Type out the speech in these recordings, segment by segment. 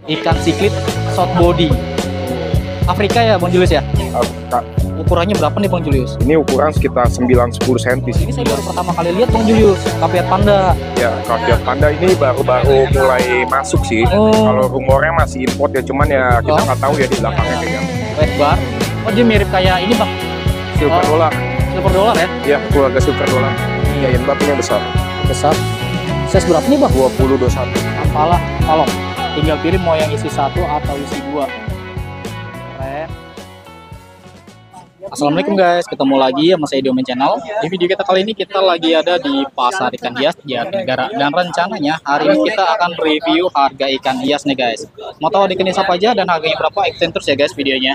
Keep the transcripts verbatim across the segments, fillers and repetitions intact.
Ikan siklit short body Afrika ya Bang Julius ya? Afrika. Ukurannya berapa nih Bang Julius? Ini ukuran sekitar sembilan sampai sepuluh sentimeter. Ini saya baru pertama kali lihat Bang Julius, Caveat panda. Ya, Caveat panda ini baru-baru mulai masuk sih. Oh. Kalau rumornya masih import ya, cuman ya kita nggak oh. tahu ya di belakangnya kayak gimana. Red bar. Oh, dia mirip kayak ini Bang. Silver oh. dollar. Silver dollar ya? Ya, keluarga silver dollar. Iya, yang batunya besar. Besar. Size berapa nih Bang? dua puluh dua puluh satu. Apalah, kalau tinggal pilih mau yang isi satu atau isi dua. Keren. Assalamualaikum guys, ketemu lagi sama saya di Omen Channel. Di video kita kali ini kita lagi ada di Pasar Ikan Hias Jatinegara, dan rencananya hari ini kita akan review harga ikan hias nih guys. Mau tahu ikan hias apa aja dan harganya berapa? Ikutin terus ya guys videonya.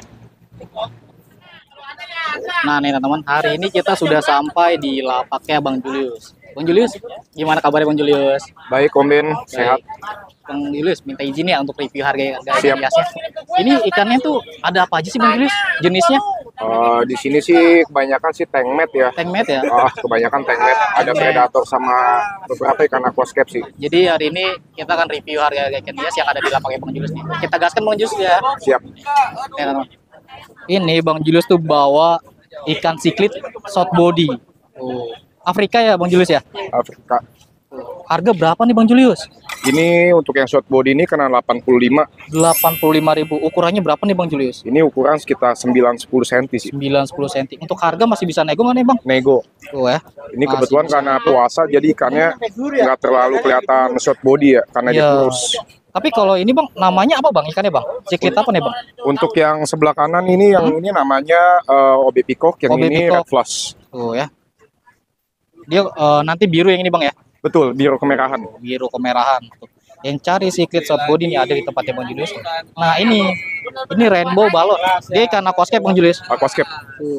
Nah nih teman-teman, hari ini kita sudah sampai di lapaknya Bang Julius. Bang Julius, gimana kabarnya Bang Julius? Baik Om Ben, sehat. Bang Julius minta izin ya untuk review harga, harga ikan hiasnya. Ini ikannya tuh ada apa aja sih Bang Julius? Jenisnya? Uh, di sini sih kebanyakan sih tankmet ya. Tankmet ya? Ah, kebanyakan tankmet. Ada predator sama beberapa ikan aquascape sih. Jadi hari ini kita akan review harga ikan hias yang ada di lapaknya Bang Julius nih. Kita gaskan Bang Julius ya. Siap. Nih, teman. Ini Bang Julius tuh bawa ikan siklit short body. Oh. Afrika ya Bang Julius ya? Afrika. Harga berapa nih Bang Julius? Ini untuk yang short body ini kena delapan puluh lima. delapan puluh lima ribu. Ukurannya berapa nih Bang Julius? Ini ukuran sekitar sembilan sampai sepuluh sentimeter sih. sembilan sampai sepuluh sentimeter. Untuk harga masih bisa nego nggak nih Bang? Nego. Tuh ya. Ini masih kebetulan karena puasa jadi ikannya nggak terlalu kelihatan short body ya, karena dia kurus. Tapi kalau ini Bang, namanya apa Bang ikannya Bang? Siklit apa nih Bang? Untuk yang sebelah kanan ini, yang hmm? ini namanya uh, O B peacock, yang O B ini peacock. red flush. Tuh ya. Dia uh, nanti biru yang ini Bang ya? Betul, biru kemerahan. Biru kemerahan. Yang cari siklit short body ini ada di tempatnya Bang Julius. Nah ini, ini rainbow balon. Dia ikan aquascape Bang Julius. Aquascape.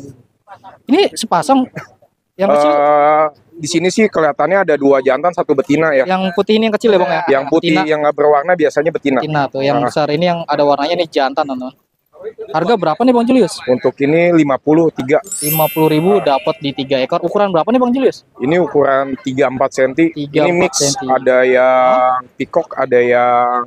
Ini sepasang. Yang kecil. Uh, di sini sih kelihatannya ada dua jantan, satu betina ya. Yang putih ini yang kecil ya Bang ya? Yang putih betina. Yang nggak berwarna biasanya betina. Betina tuh. Yang nah. besar ini yang ada warnanya nih jantan teman-teman. Harga berapa nih Bang Julius? Untuk ini lima puluh tiga. lima puluh ribu dapat di tiga ekor. Ukuran berapa nih Bang Julius? Ini ukuran tiga sampai empat sentimeter. Ini mix, senti. ada yang peacock, ada yang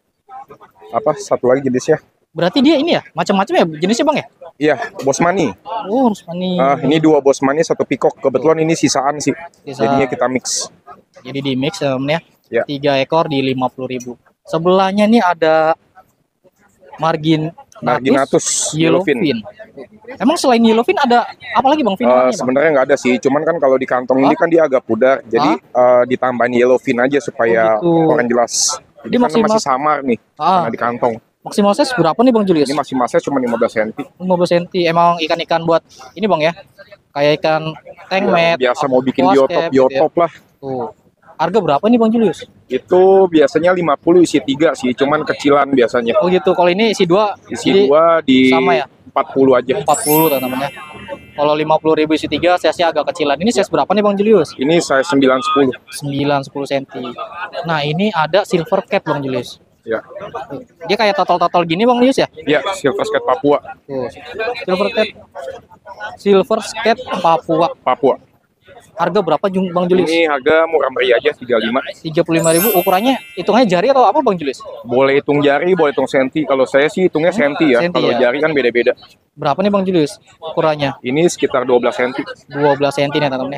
apa? Satu lagi jenisnya. Berarti dia ini ya, macam-macam ya jenisnya Bang ya? Iya, bosmani. Oh, bosmani. Uh, ini dua bosmani, satu peacock. Kebetulan ini sisaan sih. Sisa. Jadinya kita mix. Jadi di mix teman-teman ya. Ya. tiga ekor di lima puluh ribu. Sebelahnya nih ada margin Marginatus yellowfin. yellowfin. Emang selain yellowfin ada apa lagi Bang? Uh, Sebenarnya nggak ada sih, cuman kan kalau di kantong oh? ini kan dia agak pudar, jadi uh, ditambahin yellowfin aja supaya oh, gitu. Orang jelas. Jadi kan masih samar nih ah. di kantong. Maksimal size berapa nih Bang Julius? Ini maksimal size cuma lima belas sentimeter. lima belas sentimeter. Emang ikan-ikan buat ini Bang ya? Kayak ikan tankmet. Ya, biasa mau bikin biotop biotop gitu ya. Lah. Tuh. Harga berapa nih Bang Julius? Itu biasanya lima puluh isi tiga sih, cuman kecilan biasanya. Oh gitu. Kalau ini isi dua, isi dua di sama ya? empat puluh aja. empat puluh teman-teman ya. Kalau lima puluh ribu isi tiga, size-nya agak kecilan. Ini size berapa nih Bang Julius? Ini size sembilan sepuluh. sembilan sepuluh sentimeter. Nah, ini ada silver cat Bang Julius. Ya. Dia kayak total-total gini Bang Julius ya? Iya, silver cat Papua. Tuh. Silver cat. Silver cat Papua. Papua. Harga berapa Bang Julius? Ini harga murah meriah aja, tiga puluh lima. tiga puluh lima ribu. Ukurannya hitungannya jari atau apa Bang Julius? Boleh hitung jari, boleh hitung senti. Kalau saya sih hitungnya senti ya. Senti kalau ya? Jari kan beda-beda. Berapa nih Bang Julius ukurannya? Ini sekitar dua belas senti. dua belas senti nih teman-teman.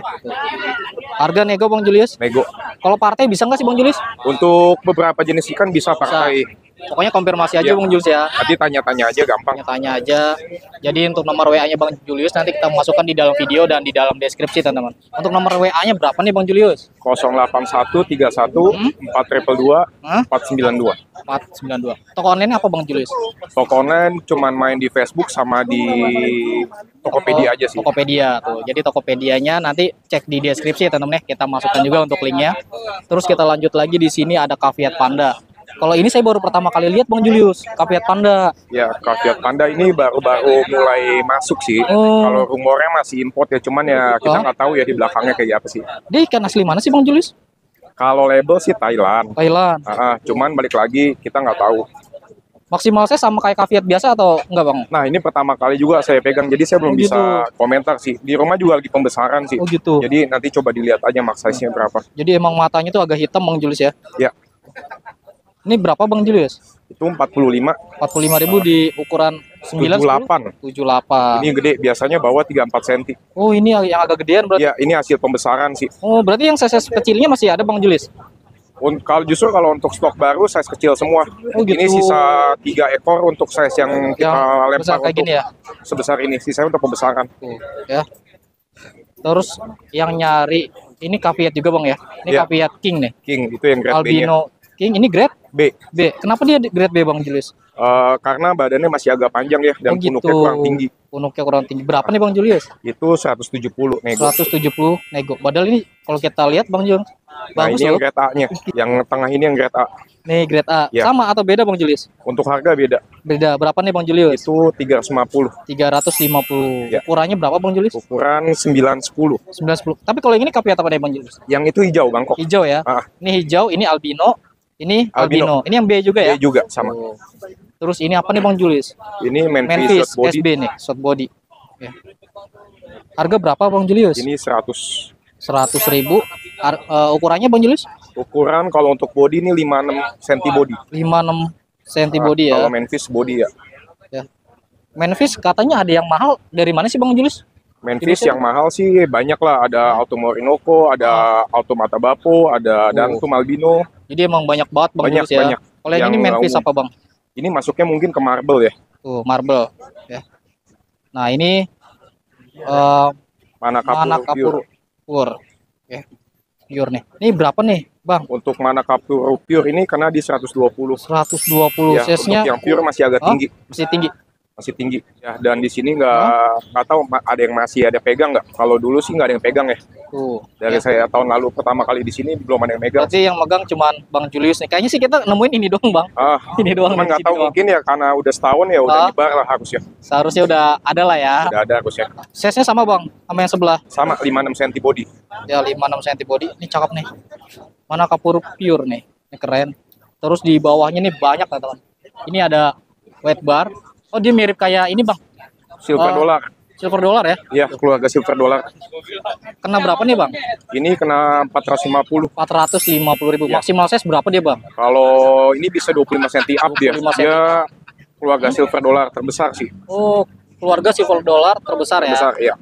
Harga nego Bang Julius? Nego. Kalau partai bisa nggak sih Bang Julius? Untuk beberapa jenis ikan bisa partai. Bisa. Pokoknya konfirmasi aja ya. Bang Julius ya. Nanti tanya-tanya aja gampang. Tanya aja. Jadi untuk nomor W A-nya Bang Julius nanti kita masukkan di dalam video dan di dalam deskripsi teman-teman. Untuk nomor W A-nya berapa nih Bang Julius? nol delapan satu tiga satu empat dua dua empat sembilan dua. empat sembilan dua. Toko online apa Bang Julius? Toko online cuman main di Facebook sama di Tokopedia aja sih. Tokopedia tuh. Jadi Tokopedianya nanti cek di deskripsi teman-teman ya. Kita masukkan juga untuk linknya. Terus kita lanjut lagi di sini ada Caveat panda. Kalau ini saya baru pertama kali lihat Bang Julius, Caveat panda. Ya, Caveat panda ini baru-baru mulai masuk sih. Oh. Kalau rumornya masih import ya, cuman ya kita nggak oh. tahu ya di belakangnya kayak apa sih. Dia ikan asli mana sih Bang Julius? Kalau label sih Thailand. Thailand. Uh, cuman balik lagi kita nggak tahu. Maksimal saya sama kayak Caveat biasa atau enggak Bang? Nah ini pertama kali juga saya pegang, jadi saya belum oh, gitu. bisa komentar sih. Di rumah juga lagi pembesaran sih. Oh gitu. Jadi nanti coba dilihat aja max size-nya berapa. Jadi emang matanya tuh agak hitam Bang Julius ya? Ya. Ini berapa Bang Julius? Itu empat puluh lima. empat puluh lima ribu di ukuran sembilan, tujuh puluh delapan. tujuh puluh delapan. Ini gede, biasanya bawah tiga puluh empat senti. Oh, ini yang agak gedean berarti. Iya, ini hasil pembesaran sih. Oh, berarti yang size kecilnya masih ada Bang Julius? Un- Kalau justru kalau untuk stok baru size kecil semua. Oh, gitu. Ini sisa tiga ekor untuk size yang kita Yang lempar besar kayak untuk gini ya? sebesar ini. Sisanya untuk pembesaran. Tuh, ya. Terus yang nyari ini Caveat juga Bang ya? Ini Iya. Caveat King nih. King itu yang grade B-nya. Albino King ini grade B. B. Kenapa dia di- grade B Bang Julius? Eh, karena badannya masih agak panjang ya dan Oh, gitu. punuknya kurang tinggi. Punuknya kurang tinggi. Berapa nih Bang Julius? Itu seratus tujuh puluh nego. seratus tujuh puluh nego. Padahal ini kalau kita lihat Bang Jung, Nah, bagus ini yang loh. grade A-nya. Yang tengah ini yang grade A. Nih grade A. Ya. Sama atau beda Bang Julius? Untuk harga beda. Beda. Berapa nih Bang Julius? Itu tiga ratus lima puluh. tiga ratus lima puluh. Ya. Ukurannya berapa Bang Julius? Ukuran sembilan sepuluh. sembilan sepuluh. Tapi kalau yang ini Caveat apa nih Bang Julius? Yang itu hijau Bangkok. Hijau ya. Ah. Ini hijau, ini albino, ini albino. Albino. Ini yang B juga ya? B juga sama. Oh. Terus ini apa nih Bang Julius? Ini Memphis, Memphis short body. S B nih, short body. Ya. Harga berapa Bang Julius? Ini seratus. seratus ribu. Ar- eh, ukurannya Bang Julius? Ukuran kalau untuk body ini lima puluh enam senti body. lima puluh enam senti Nah, body ya. Kalau Memphis body ya. Ya. Memphis katanya ada yang mahal. Dari mana sih Bang Julius? Memphis Ini yang mahal sih banyak lah. Ada Auto Morinoco, ada Auto Matabapo, ada Dantum Albino. Jadi emang banyak banget Bang Banyak, Julius ya. banyak. Kalau yang Yang ini Memphis umum. apa Bang? Ini masuknya mungkin ke marble ya. Tuh, marble ya. Nah, ini eh Mana mana kapur pure. kapur pur. Ya. Pure nih. Ini berapa nih, Bang? Untuk mana kapur pure ini karena di seratus dua puluh. seratus dua puluh Ya, size-nya untuk yang pure masih agak Hah? tinggi. masih tinggi. Masih tinggi. Ya, dan di sini nggak nggak tahu ma- ada yang masih ada pegang nggak. Kalau dulu sih nggak ada yang pegang ya. Tuh. Dari Ya. saya tahun lalu pertama kali di sini belum ada yang megang. Berarti yang megang cuman Bang Julius nih. Kayaknya sih kita nemuin ini doang, Bang. Ah, Ini doang. cuman di nggak sini tahu doang. mungkin ya karena udah setahun ya udah Ah. nyebar lah harusnya. Seharusnya udah ada lah ya. Udah ada harusnya. Size-nya sama, Bang, sama yang sebelah. Sama lima puluh enam senti body. Ya lima puluh enam senti body. Ini cakep nih. Mana kapur pure nih. Ini keren. Terus di bawahnya nih banyak teman-teman. Ini ada white bar. Oh, dia mirip kayak ini, Bang. Silver Ah. dollar. Silver dollar ya. Iya, keluarga silver dollar. Kena berapa nih, Bang? Ini kena empat ratus lima puluh. empat ratus lima puluh ribu. Ya. Maksimal size berapa dia, Bang? Kalau ini bisa dua puluh lima senti up dia. dua puluh lima senti. Dia keluarga silver dollar terbesar sih. Oh, keluarga silver dollar terbesar ya. Terbesar, iya.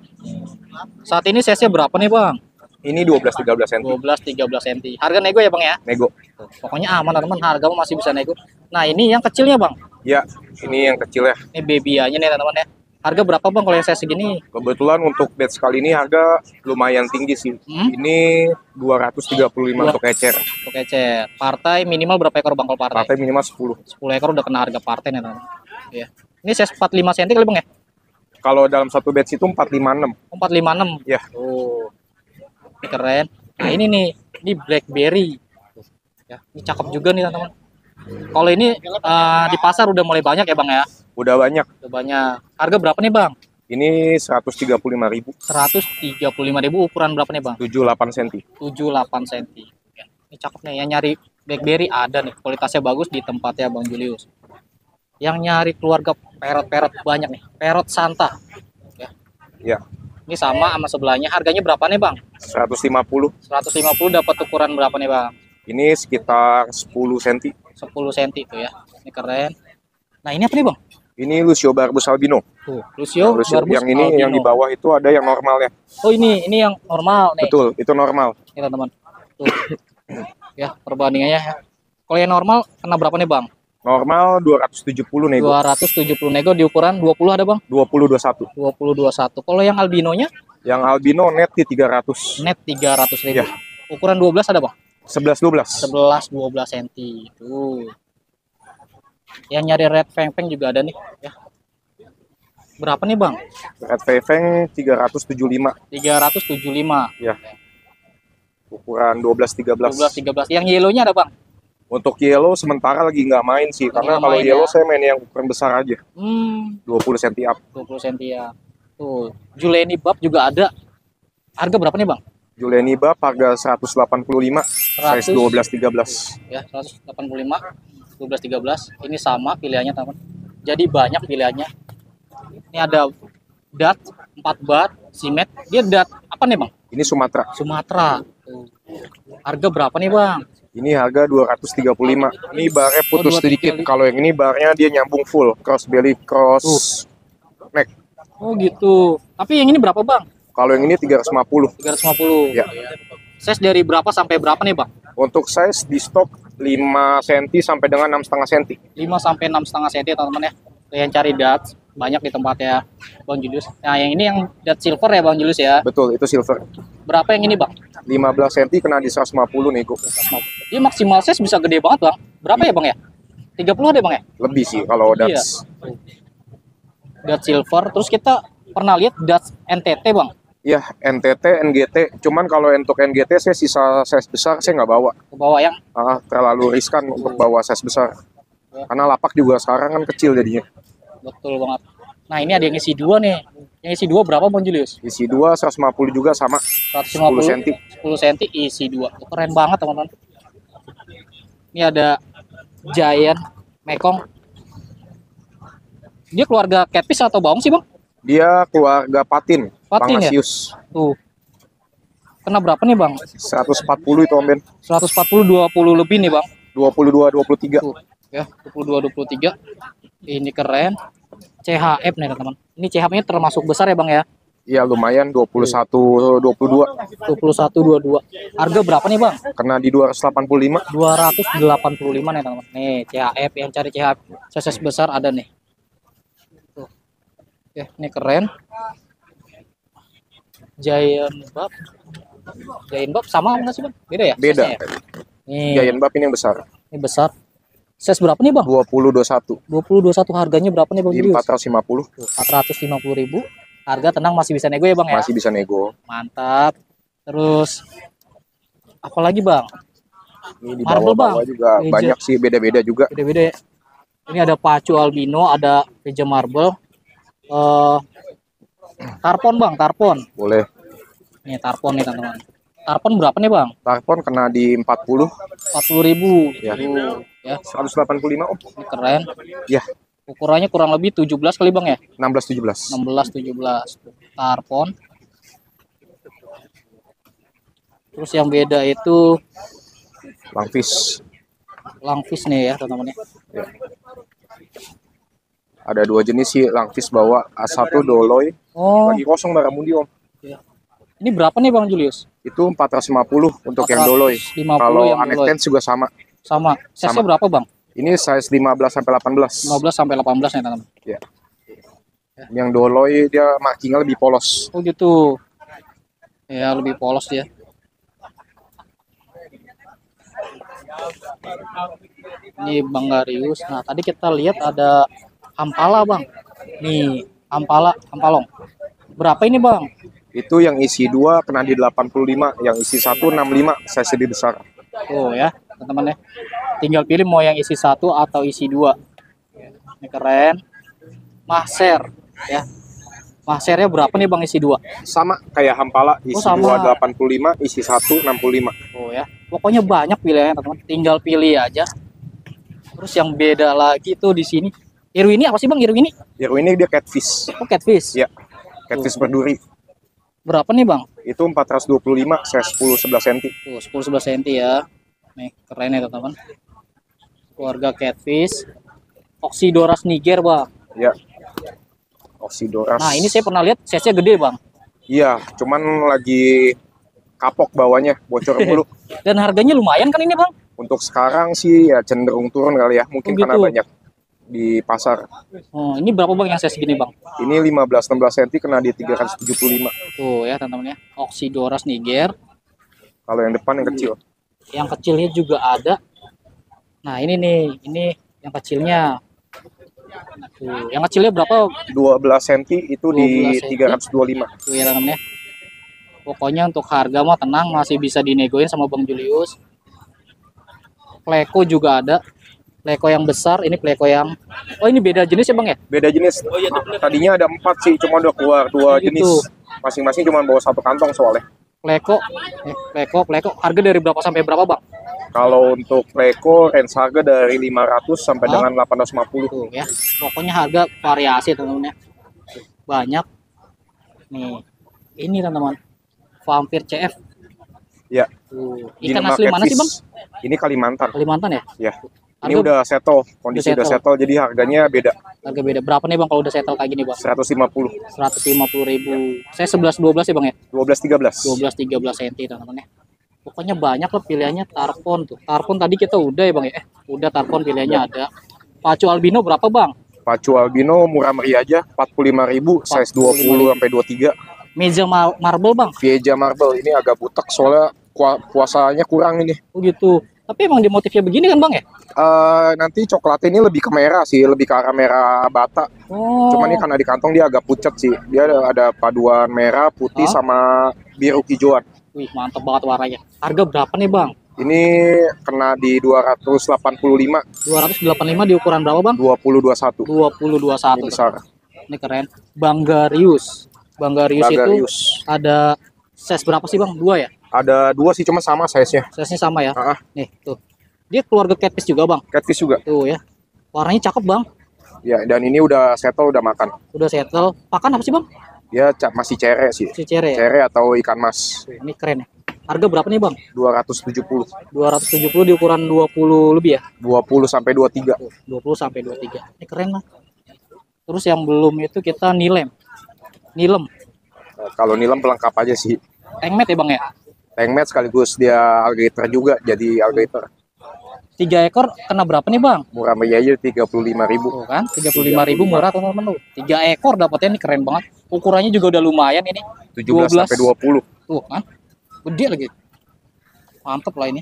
Saat ini size-nya berapa nih, Bang? Ini dua belas tiga belas senti. dua belas tiga belas senti. Harga nego ya, Bang ya? Nego. Tuh, pokoknya aman, teman-teman. Harga masih bisa nego. Nah, ini yang kecilnya, Bang. Ya, ini yang kecil ya. Ini baby-nya nih, teman-teman ya. Harga berapa, Bang, kalau yang size segini? Kebetulan untuk batch kali ini harga lumayan tinggi sih. Hmm? Ini dua ratus tiga puluh lima Dua- untuk ecer. Untuk ecer. Partai minimal berapa ekor, Bang, kalau partai? Partai minimal sepuluh. sepuluh ekor udah kena harga partai nih, teman-teman. Iya. Ini size empat puluh lima senti kali, Bang ya? Kalau dalam satu batch itu empat lima enam. empat lima enam. Ya. Oh. Ini keren. Nah, ini nih, ini blackberry. Ya, ini cakep juga nih, teman-teman. Kalau ini eh, di pasar udah mulai banyak ya, Bang ya? Udah banyak. Udah banyak. Harga berapa nih, Bang? Ini seratus tiga puluh lima ribu. seratus tiga puluh lima ribu. Ukuran berapa nih, Bang? tujuh puluh delapan senti. tujuh puluh delapan senti. Ya, ini cakep nih. Yang nyari blackberry ada nih. Kualitasnya bagus di tempatnya Bang Julius. Yang nyari keluarga parrot-parrot banyak nih. Parrot Santa. Ya. Ya, Ini sama sama sebelahnya. Harganya berapa nih, Bang? seratus lima puluh. seratus lima puluh dapat ukuran berapa nih, Bang? Ini sekitar sepuluh senti. sepuluh senti itu ya. Ini keren. Nah, ini apa nih, Bang? Ini Lucio Barbus albino. Tuh, Lucio, Lucio- Barbus yang ini albino. yang di bawah itu ada yang normalnya. Oh, ini ini yang normal nih. Betul, itu normal. Ini, teman-teman. Tuh. Ya, perbandingannya. Kalau yang normal kena berapa nih, Bang? Normal dua ratus tujuh puluh nego. dua ratus tujuh puluh nego di ukuran dua puluh ada, Bang? dua puluh dua puluh satu. dua puluh dua puluh satu. Kalau yang albinonya Yang albino net di tiga ratus. net tiga ratus ribu. Ya. Ukuran dua belas ada, Bang? sebelas dua belas. sebelas dua belas senti. Tuh. Yang nyari red feng feng juga ada nih, ya. Berapa nih, Bang? Red Feng tiga ratus tujuh puluh lima. tiga ratus tujuh puluh lima. Ya. Ukuran dua belas tiga belas. dua belas tiga belas. Yang yellownya ada, Bang? Untuk yellow sementara lagi nggak main sih, karena nggak kalau main yellow ya. saya main yang ukuran besar aja, Hmm, dua puluh senti up. dua puluh senti ya. Tuh, Juleni Bab juga ada. Harga berapa nih, Bang? Juliani Bab harga seratus delapan puluh lima, size dua belas tiga belas. Ya, seratus delapan puluh lima, dua belas tiga belas. Ini sama pilihannya, teman. Jadi banyak pilihannya. Ini ada dat empat bar, simet. Dia dat apa nih, Bang? Ini Sumatera. Sumatera. Tuh. Harga berapa nih, Bang? Ini harga dua ratus tiga puluh lima. Ini barnya putus Oh, dua sedikit. tiga. Kalau yang ini barnya dia nyambung full, cross belly, cross neck. Oh gitu. Tapi yang ini berapa bang? Kalau yang ini tiga ratus lima puluh. tiga ratus lima puluh. Ya. Size dari berapa sampai berapa nih bang? Untuk size di stok lima sentimeter sampai dengan enam koma lima sentimeter. lima sampai enam koma lima sentimeter teman-teman ya. Yang cari Dutch banyak di tempatnya Bang Julius. Nah yang ini yang Dutch silver ya Bang Julius ya. Betul, itu silver. Berapa yang ini bang? lima belas sentimeter kena di seratus lima puluh nego. Dia maksimal size bisa gede banget bang. Berapa ya bang ya? tiga puluh ada bang ya? Lebih sih kalau Iya. Dutch. Dutch silver. Terus kita pernah lihat Dutch N T T bang. Ya, N T T, N G T. Cuman kalau untuk N G T saya sisa size besar saya nggak bawa. Ke bawah yang Ah, terlalu riskan untuk bawa size besar. Karena lapak juga sekarang kan kecil jadinya. betul banget. Nah ini ada yang isi dua nih. Yang isi dua berapa Bang Julius? Isi dua seratus lima puluh juga sama. seratus lima sepuluh puluh sentimeter. sepuluh sentimeter isi dua. Keren banget teman-teman. Ini ada Giant Mekong. Dia keluarga catfish atau baung sih bang? Dia keluarga patin, Patin ya? Pangasius. Tuh. Kena berapa nih bang? seratus empat puluh itu Om Ben. seratus empat puluh dua puluh lebih nih bang. dua puluh dua dua puluh tiga. Tuh. Ya dua puluh dua dua puluh tiga. Ini keren. C H F nih teman-teman. Ini C H F-nya termasuk besar ya bang ya? Iya lumayan dua puluh satu dua puluh dua. dua puluh satu dua puluh dua. Harga berapa nih bang? Kena di dua ratus delapan puluh lima. dua ratus delapan puluh lima nih teman-teman. Nih C H F yang cari C H F size besar ada nih. Tuh. Ya, ini keren. Giant Bab. Giant Bab sama nggak sih bang? Beda ya? Beda. Size-nya ya? Nih, Giant Bab ini yang besar. ini besar. Size berapa nih bang? dua puluh dua puluh satu. dua puluh dua puluh satu harganya berapa nih bang Di Julius? empat ratus lima puluh. Tuh, empat ratus lima puluh ribu. Harga tenang masih bisa nego ya bang ya? Masih bisa nego. Mantap. Terus apalagi bang? Ini di Marble, bawah-bawah Bang. juga Meja. banyak sih, beda-beda juga. Beda-beda ya. Ini ada pacu albino, ada meja marble. Eh tarpon bang, tarpon. Boleh. Nih tarpon nih teman-teman. Tarpon berapa nih bang? Tarpon kena di empat puluh. empat puluh ribu. Ya. Tuh, ya. seratus delapan puluh lima Om. Ini keren. Ya, Ukurannya kurang lebih tujuh belas kali bang ya? enam belas tujuh belas. enam belas tujuh belas. Tarpon. Terus yang beda itu Langfish. langfish nih ya teman-teman ya. Ya. Ada dua jenis sih langfish bawa. A satu doloy. Oh, Lagi kosong Baramundi Om. ya. Ini berapa nih bang Julius? Itu empat ratus lima puluh untuk yang doloy. empat ratus lima puluh Kalau yang anek doloy. tense juga sama. Sama. Size-nya Sama. berapa bang? Ini size lima belas sampai delapan belas. lima belas sampai delapan belas nih teman-teman. Ya. Yang doloy dia markingnya lebih polos. Oh gitu. Ya lebih polos dia. Ini Bang Darius. Nah tadi kita lihat ada ampala bang. Nih ampala, ampalong. Berapa ini bang? Itu yang isi dua kena di delapan puluh lima, yang isi satu enam puluh lima, size lebih besar. Oh ya teman-teman ya. Tinggal pilih mau yang isi satu atau isi dua. Ini keren. Mahser ya. Mahsernya berapa nih bang isi dua? Sama kayak Hampala, isi Oh, sama. dua delapan puluh lima, isi satu enam puluh lima. Oh ya. Pokoknya banyak pilihannya teman-teman. Tinggal pilih aja. Terus yang beda lagi tuh di sini. Iru ini apa sih bang? Iru ini? Ya ini dia catfish. Oh catfish. Ya, catfish berduri. Berapa nih bang? Itu empat ratus dua puluh lima, size sepuluh sebelas sentimeter. Tuh sepuluh sebelas sentimeter ya. Nih keren ya teman-teman. Keluarga catfish. Oxydoras Niger bang. Ya. Oxydoras. Nah ini saya pernah lihat size-nya gede bang. Iya, cuman lagi kapok bawahnya, bocor mulu. Dan harganya lumayan kan ini bang? Untuk sekarang sih ya cenderung turun kali ya, mungkin Oh, karena gitu. banyak di pasar. Oh, ini berapa bang yang size gini bang? Ini lima belas enam belas sentimeter kena di tiga ratus tujuh puluh lima. Tuh ya teman-teman ya. Oxydoras Niger. Kalau yang depan yang kecil. Yang kecilnya juga ada. Nah ini nih, ini yang kecilnya. Tuh, yang kecilnya berapa? dua belas sentimeter itu dua belas di sentimeter. tiga ratus dua puluh lima. Tuh ya teman-teman ya. Pokoknya untuk harga mah tenang, masih bisa dinegoin sama Bang Julius. Pleko juga ada. Pleko yang besar, ini pleko yang oh ini beda jenis ya bang ya? Beda jenis. Tadinya ada empat sih, cuma udah keluar dua Oh, gitu. jenis. Masing-masing cuma bawa satu kantong soalnya. Pleko, eh, pleko, pleko. Harga dari berapa sampai berapa bang? Kalau untuk Pleko, range harga dari lima ratus sampai Ah. dengan delapan ratus lima puluh. Tuh ya. Pokoknya harga variasi teman-teman ya. Banyak. Nih, ini teman-teman. Vampir C F. Ya. Tuh. Ikan Gilma asli mana sih, catfish. Bang? Ini Kalimantan. Kalimantan ya? Ya. Ini Harga udah settle, kondisi udah udah settle. settle, jadi harganya beda. Harga beda. Berapa nih Bang kalau udah settle kayak gini, Bang? seratus lima puluh. seratus lima puluh ribu. Saya sebelas dua belas ya, Bang ya? dua belas tiga belas. dua belas tiga belas senti, teman-teman ya. Pokoknya banyak loh pilihannya. Tarpon tuh. Tarpon tadi kita udah ya, Bang ya? Eh, udah tarpon pilihannya ada. Pacu albino berapa, Bang? Pacu albino murah meriah aja, empat puluh lima ribu, size dua puluh sampai dua puluh tiga. Meja mar marble, Bang? Vieja marble ini agak butek soalnya kuasanya kurang ini. Oh gitu. Tapi emang di motifnya begini kan, Bang ya? Uh, nanti coklat ini lebih ke merah sih, lebih ke arah merah bata. Oh. Cuman ini karena di kantong dia agak pucat sih. Dia ada, ada paduan merah, putih, Hah? sama biru hijauan. Wih, mantap banget warnanya. Harga berapa nih, Bang? Ini kena di dua ratus delapan puluh lima. dua ratus delapan puluh lima di ukuran berapa, Bang? dua puluh dua puluh satu. dua puluh dua puluh satu. Ini besar. Ini keren. Banggarius. Banggarius, Banggarius. itu ada size berapa sih, Bang? Dua ya? Ada dua sih, cuma sama size-nya. Size-nya sama ya? Ah, Nih, tuh. Dia keluarga catfish juga, Bang. catfish juga. Tuh ya. Warnanya cakep, Bang. Ya, dan ini udah settle, udah makan. Udah settle. Pakan apa sih, Bang? Dia cap masih cere sih. Si cere ya? Cere atau ikan mas. Tuh, ini keren ya. Harga berapa nih, Bang? dua ratus tujuh puluh. dua ratus tujuh puluh di ukuran dua puluh lebih ya? dua puluh sampai dua puluh tiga. Tuh, dua puluh sampai dua puluh tiga. Ini keren lah. Terus yang belum itu kita nilem. Nilem. Nah, kalau nilem pelengkap aja sih. Tengmet ya, Bang ya? Tengmet sekaligus dia alligator juga, jadi alligator. Tiga ekor kena berapa nih, Bang? Murah meriah aja tiga puluh lima ribu. Tuh kan, tiga puluh lima ribu murah teman-teman tuh. Tiga ekor dapatnya, ini keren banget. Ukurannya juga udah lumayan ini. tujuh belas sampai dua puluh. Tuh kan. Gede lagi. Mantep lah ini.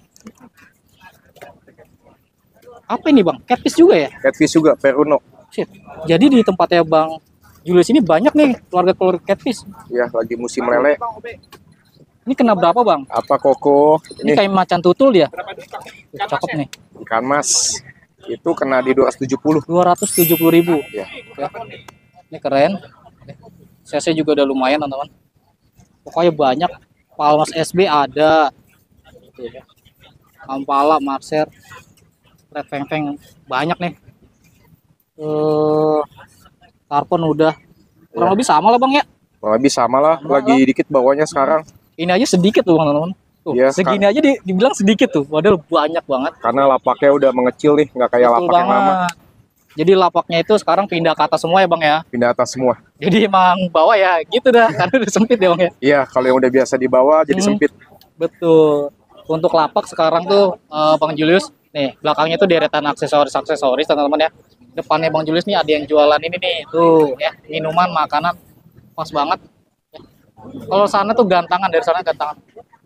Apa ini, Bang? Catfish juga ya? Catfish juga, Peruno. Shit. Jadi di tempatnya Bang Julius ini banyak nih keluarga-keluarga catfish. Ya, lagi musim lele. Ini kena berapa, Bang? Apa koko? Ini, Ini kayak macan tutul dia. Tuh, cakep nih. ikan mas. Itu kena di dua ratus tujuh puluh. dua ratus tujuh puluh ribu. Ya. Ya. Ini keren. Size juga udah lumayan, teman-teman. Pokoknya banyak. Palmas S B ada. Tuh, ya. Ampala, Marser, Red Feng Feng banyak nih. Eh, Tarpon udah. Kurang Ya. lebih sama lah, Bang ya. Kurang lebih sama lah. Sama Lagi lah. dikit bawahnya sekarang. Ini aja sedikit tuh, teman-teman. Tuh, Iya, segini aja di, dibilang sedikit tuh. Padahal banyak banget. Karena lapaknya udah mengecil nih, nggak kayak Betul lapak yang lama. banget. Jadi lapaknya itu sekarang pindah ke atas semua ya, Bang ya. Pindah atas semua. Jadi emang bawah ya gitu dah. Karena udah sempit ya, Bang ya. Iya, kalau yang udah biasa di bawah jadi Hmm. sempit. Betul. Untuk lapak sekarang tuh eh, Bang Julius, nih belakangnya tuh deretan aksesoris-aksesoris teman-teman ya. Depannya Bang Julius nih ada yang jualan ini nih, tuh ya, minuman, makanan, pas banget. Kalau sana tuh gantangan, dari sana gantangan.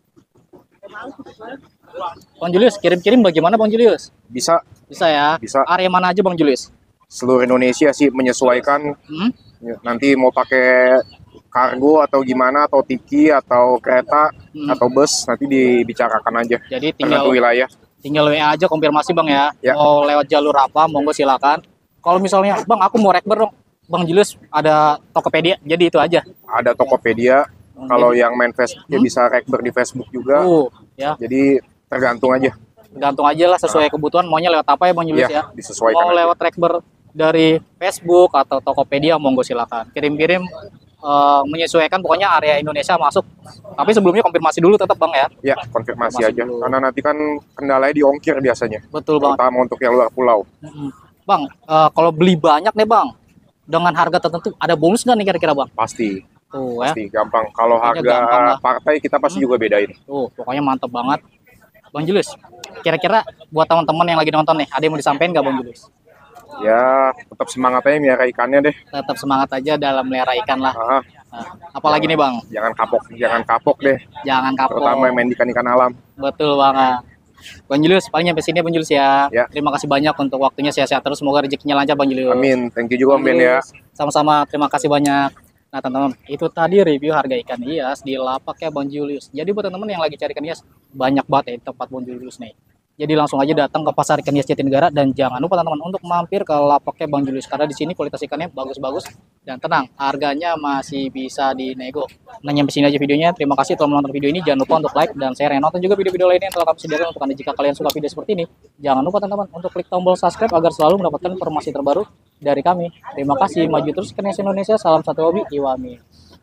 Bang Julius, kirim-kirim bagaimana, Bang Julius? Bisa, Bisa ya? Bisa. Area mana aja, Bang Julius? seluruh Indonesia sih menyesuaikan. Hmm? Ya, nanti mau pakai kargo atau gimana, atau tiki atau kereta Hmm. atau bus, nanti dibicarakan aja. Jadi Tergantung tinggal wilayah. tinggal W A aja konfirmasi, Bang ya. Ya. Mau lewat jalur apa, monggo silakan. Kalau misalnya, Bang, aku mau rekber dong. Bang Julius ada Tokopedia, jadi itu aja. Ada Tokopedia. Kalau yang main Facebook ya Hmm? bisa rekber di Facebook juga. Uh, ya, Jadi tergantung aja. gantung aja lah sesuai kebutuhan. Maunya lewat apa ya, Bang Julius Ya, ya? disesuaikan Mau aja. lewat rekber dari Facebook atau Tokopedia, monggo silakan. Kirim-kirim eh, menyesuaikan, pokoknya area Indonesia masuk. Tapi sebelumnya konfirmasi dulu tetap, Bang ya. Ya, konfirmasi Konfirmasi aja. dulu. Karena nanti kan kendalanya di ongkir biasanya. Betul banget. Terutama untuk yang luar pulau. Mm-mm. Bang, eh, kalau beli banyak nih, Bang, dengan harga tertentu, ada bonus nggak nih kira-kira, Bang? Pasti, Tuh ya. pasti gampang. Kalau Pokoknya harga gampang lah. partai kita pasti Hmm. juga bedain. Tuh, pokoknya mantep banget. Bang Julius, kira-kira buat teman-teman yang lagi nonton nih, ada yang mau disampaikan nggak, Bang Julius? Ya, tetap semangat aja miara ikannya deh. Tetap semangat aja dalam melihara ikan lah. Ah, Nah, apalagi nih, Bang, jangan kapok, jangan kapok deh. jangan kapok. Terutama yang main ikan-ikan alam. Betul banget. Bang Julius, paling nyampe sini ya, Bang Julius ya. Ya. Terima kasih banyak untuk waktunya, sehat-sehat terus. Semoga rezekinya lancar, Bang Julius. Amin. Thank you juga Om Bang Ben ya. Julius, sama-sama, terima kasih banyak. Nah, teman-teman, itu tadi review harga ikan hias di lapaknya Bang Julius. Jadi buat teman-teman yang lagi cari ikan hias, banyak banget ya di tempat Bang Julius nih. Jadi langsung aja datang ke pasar ikan hias Jatinegara, dan jangan lupa teman-teman untuk mampir ke lapaknya Bang Julius, karena di sini kualitas ikannya bagus-bagus dan tenang, harganya masih bisa dinego. Nah, nyampe sini aja videonya. Terima kasih telah menonton video ini. Jangan lupa untuk like dan share, dan nonton juga video-video lainnya yang telah kami sediakan untuk Anda. Jika kalian suka video seperti ini, jangan lupa teman-teman untuk klik tombol subscribe agar selalu mendapatkan informasi terbaru dari kami. Terima kasih. Maju terus ikan hias Indonesia. Salam satu hobi, Iwami.